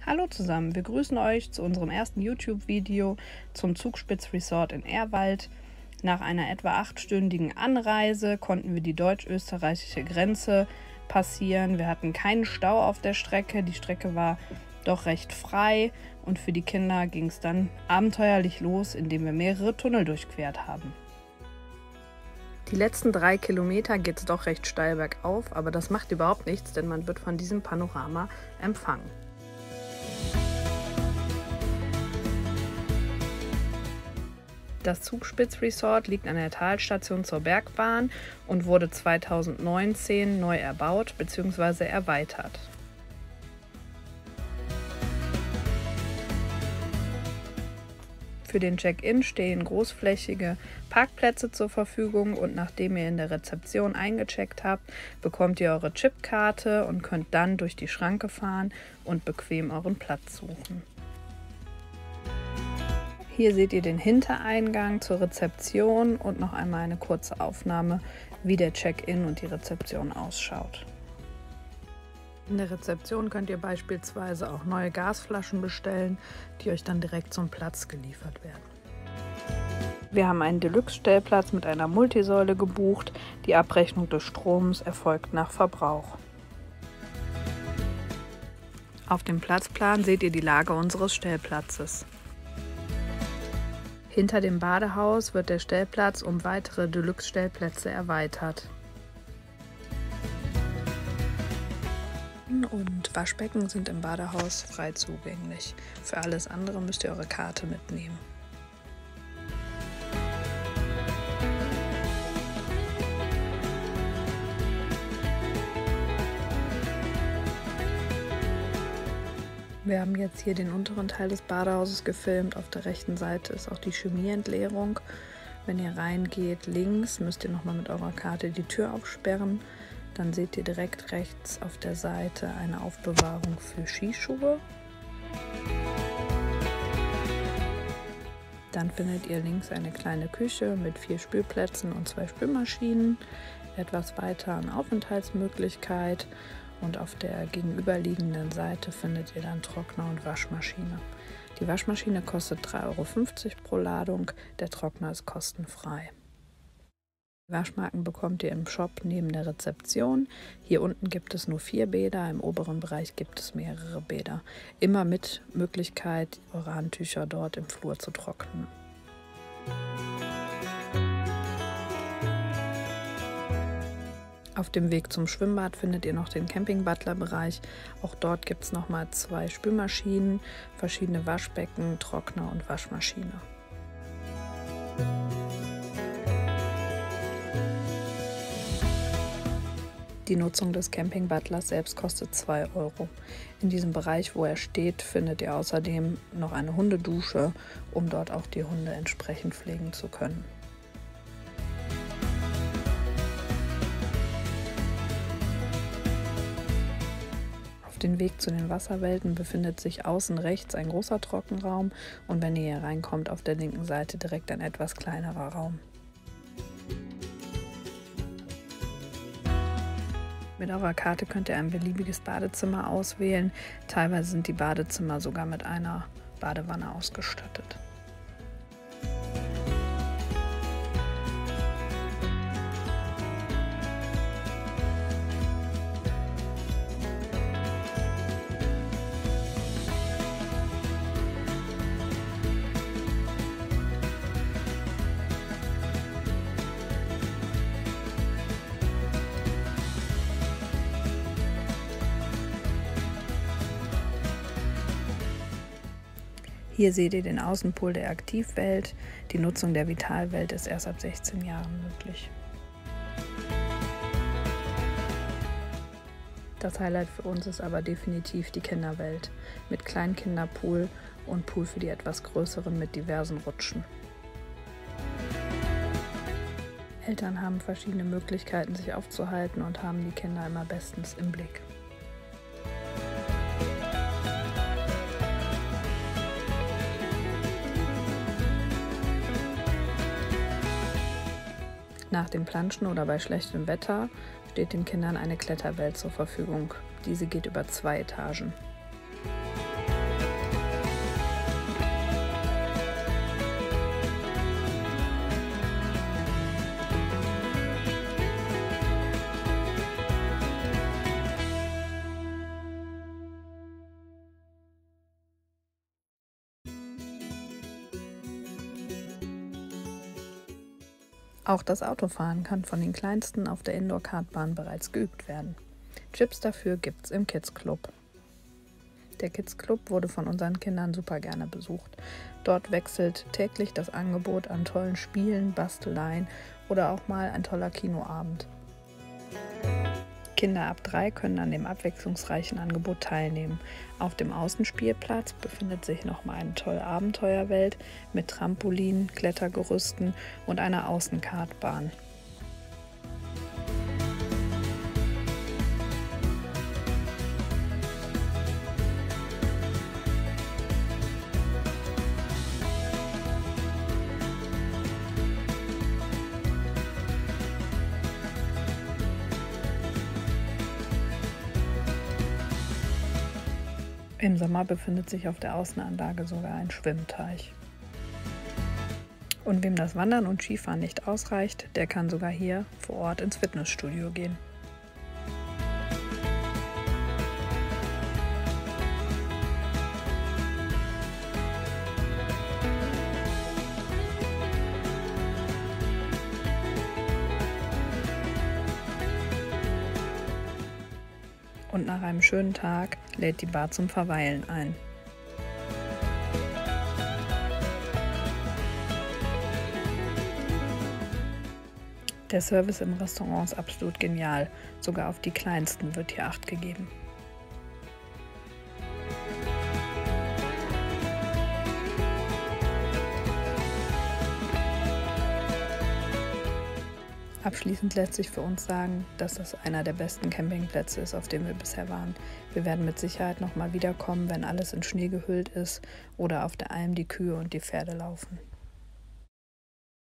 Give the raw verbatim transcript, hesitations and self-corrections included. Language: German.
Hallo zusammen, wir grüßen euch zu unserem ersten YouTube-Video zum Zugspitz Resort in Ehrwald. Nach einer etwa achtstündigen Anreise konnten wir die deutsch-österreichische Grenze passieren. Wir hatten keinen Stau auf der Strecke, die Strecke war doch recht frei und für die Kinder ging es dann abenteuerlich los, indem wir mehrere Tunnel durchquert haben. Die letzten drei Kilometer geht es doch recht steil bergauf, aber das macht überhaupt nichts, denn man wird von diesem Panorama empfangen. Das Zugspitz Resort liegt an der Talstation zur Bergbahn und wurde zweitausendneunzehn neu erbaut bzw. erweitert. Für den Check-in stehen großflächige Parkplätze zur Verfügung und nachdem ihr in der Rezeption eingecheckt habt, bekommt ihr eure Chipkarte und könnt dann durch die Schranke fahren und bequem euren Platz suchen. Hier seht ihr den Hintereingang zur Rezeption und noch einmal eine kurze Aufnahme, wie der Check-in und die Rezeption ausschaut. In der Rezeption könnt ihr beispielsweise auch neue Gasflaschen bestellen, die euch dann direkt zum Platz geliefert werden. Wir haben einen Deluxe-Stellplatz mit einer Multisäule gebucht. Die Abrechnung des Stroms erfolgt nach Verbrauch. Auf dem Platzplan seht ihr die Lage unseres Stellplatzes. Hinter dem Badehaus wird der Stellplatz um weitere Deluxe-Stellplätze erweitert. Und Waschbecken sind im Badehaus frei zugänglich. Für alles andere müsst ihr eure Karte mitnehmen. Wir haben jetzt hier den unteren Teil des Badehauses gefilmt. Auf der rechten Seite ist auch die Chemieentleerung. Wenn ihr reingeht, links müsst ihr nochmal mit eurer Karte die Tür aufsperren. Dann seht ihr direkt rechts auf der Seite eine Aufbewahrung für Skischuhe. Dann findet ihr links eine kleine Küche mit vier Spülplätzen und zwei Spülmaschinen. Etwas weiter eine Aufenthaltsmöglichkeit. Und auf der gegenüberliegenden Seite findet ihr dann Trockner und Waschmaschine. Die Waschmaschine kostet drei Euro fünfzig pro Ladung, der Trockner ist kostenfrei. Die Waschmarken bekommt ihr im Shop neben der Rezeption. Hier unten gibt es nur vier Bäder, im oberen Bereich gibt es mehrere Bäder. Immer mit Möglichkeit, eure Handtücher dort im Flur zu trocknen. Auf dem Weg zum Schwimmbad findet ihr noch den Camping-Butler-Bereich. Auch dort gibt es nochmal zwei Spülmaschinen, verschiedene Waschbecken, Trockner und Waschmaschine. Die Nutzung des Camping-Butlers selbst kostet zwei Euro. In diesem Bereich, wo er steht, findet ihr außerdem noch eine Hundedusche, um dort auch die Hunde entsprechend pflegen zu können. Auf dem Weg zu den Wasserwelten befindet sich außen rechts ein großer Trockenraum und wenn ihr hier reinkommt, auf der linken Seite direkt ein etwas kleinerer Raum. Mit eurer Karte könnt ihr ein beliebiges Badezimmer auswählen. Teilweise sind die Badezimmer sogar mit einer Badewanne ausgestattet. Hier seht ihr den Außenpool der Aktivwelt. Die Nutzung der Vitalwelt ist erst ab sechzehn Jahren möglich. Das Highlight für uns ist aber definitiv die Kinderwelt mit Kleinkinderpool und Pool für die etwas größeren mit diversen Rutschen. Eltern haben verschiedene Möglichkeiten, sich aufzuhalten und haben die Kinder immer bestens im Blick. Nach dem Planschen oder bei schlechtem Wetter steht den Kindern eine Kletterwelt zur Verfügung. Diese geht über zwei Etagen. Auch das Autofahren kann von den Kleinsten auf der Indoor-Kartbahn bereits geübt werden. Chips dafür gibt's im Kids Club. Der Kids Club wurde von unseren Kindern super gerne besucht. Dort wechselt täglich das Angebot an tollen Spielen, Basteleien oder auch mal ein toller Kinoabend. Kinder ab drei können an dem abwechslungsreichen Angebot teilnehmen. Auf dem Außenspielplatz befindet sich nochmal eine tolle Abenteuerwelt mit Trampolin, Klettergerüsten und einer Außenkartbahn. Im Sommer befindet sich auf der Außenanlage sogar ein Schwimmteich. Und wem das Wandern und Skifahren nicht ausreicht, der kann sogar hier vor Ort ins Fitnessstudio gehen. Und nach einem schönen Tag lädt die Bar zum Verweilen ein. Der Service im Restaurant ist absolut genial. Sogar auf die Kleinsten wird hier Acht gegeben. Abschließend lässt sich für uns sagen, dass das einer der besten Campingplätze ist, auf dem wir bisher waren. Wir werden mit Sicherheit nochmal wiederkommen, wenn alles in Schnee gehüllt ist oder auf der Alm die Kühe und die Pferde laufen.